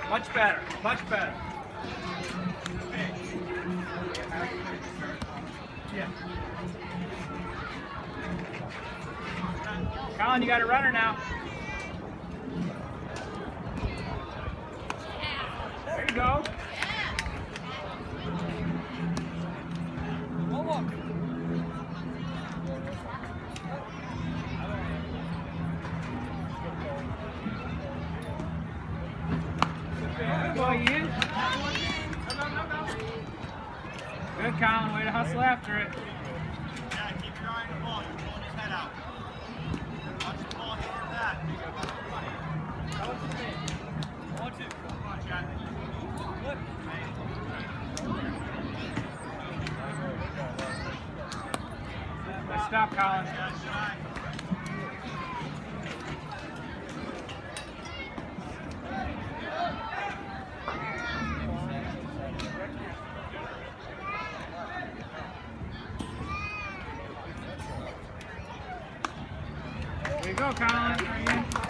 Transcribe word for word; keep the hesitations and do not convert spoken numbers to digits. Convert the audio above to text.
Much better. Much better. Yeah. Colin, you got a runner now. There you go. Good boy, Ian. Good, Colin. Way to hustle after it. Yeah, keep your eye on the ball. You're pulling his head out. Watch the ball hit your back. Watch it. Watch it. Nice stop, Colin. There you go, Colin.